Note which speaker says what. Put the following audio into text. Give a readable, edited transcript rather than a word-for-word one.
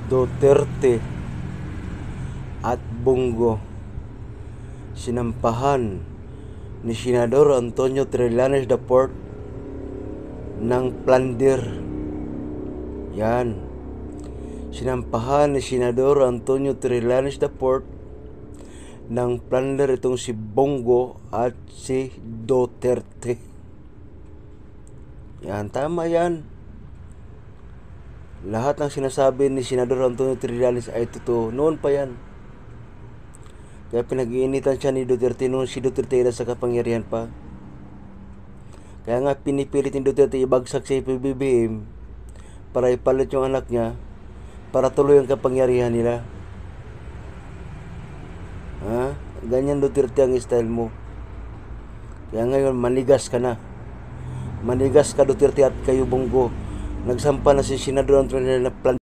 Speaker 1: Duterte at Bongo sinampahan ni Senador Antonio Trillanes IV ng plunder. Yan. Sinampahan ni Senador Antonio Trillanes IV ng plunder itong si Bongo at si Duterte. Yan, tama yan. Lahat ng sinasabi ni Senador Antonio Trillanes ay totoo. Noon pa yan. Kaya pinag-iinitan siya ni Duterte noon si Duterte na sa kapangyarihan pa. Kaya nga pinipilit ni Duterte ibagsak si PBBM para ipalit yung anak niya para tuloy ang kapangyarihan nila. Ha? Ganyan Duterte ang style mo. Kaya ngayon manigas ka na. Manigas ka Duterte at kayo Bongo. Nagsampa na si Senador Antonio na plan